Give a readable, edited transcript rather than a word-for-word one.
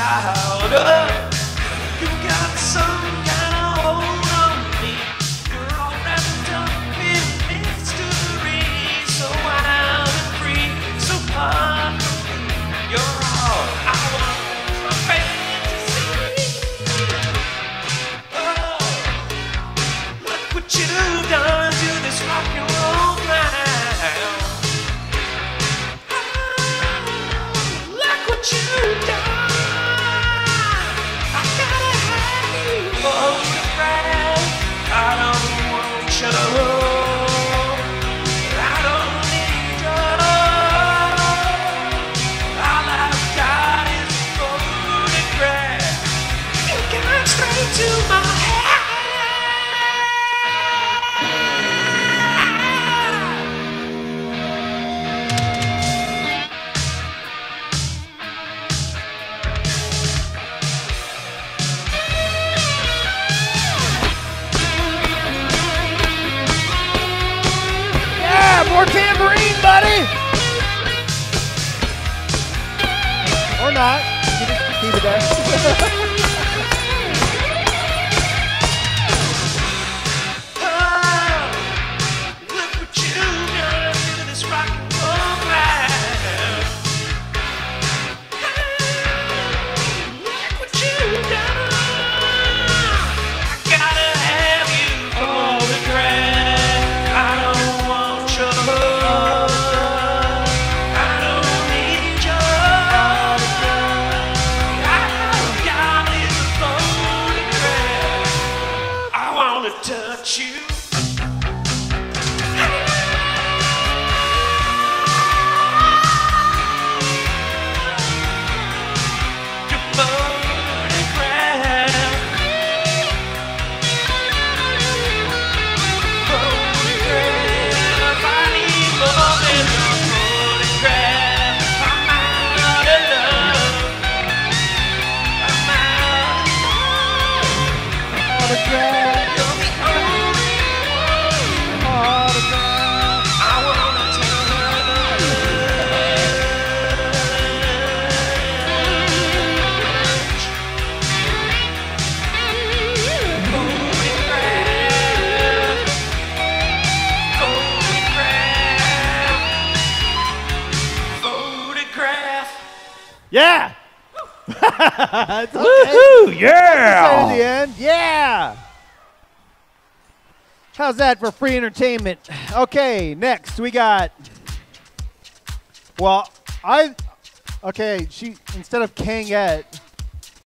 louder. You got some kind of hold on me. You're all wrapped up in mystery. So wild and free, so hard for me. You're all I want from fantasy. Oh, look what you've done to this rock and roll ground. Look what you've done. I gotta have you photographed. I don't want you to hold. I don't need your love. All I've got is a photograph. You got straight to my head. Yeah, more tambourine, buddy. Or not. You just keep it there. Look what you've done to this rock and roll ground. Look what you've done. I gotta have you photographed. I don't want your love. I don't need your love. All I've got is a photograph. I wanna touch you. Your photograph. Photograph. I need more than a photograph. I'm out of love. I'm out of love. You're the only one I wanna touch. Photograph. Yeah. It's okay. Woohoo! Say Yeah! at the end. Yeah. How's that for free entertainment? Okay, next we got. Well, okay. She instead of Kangette,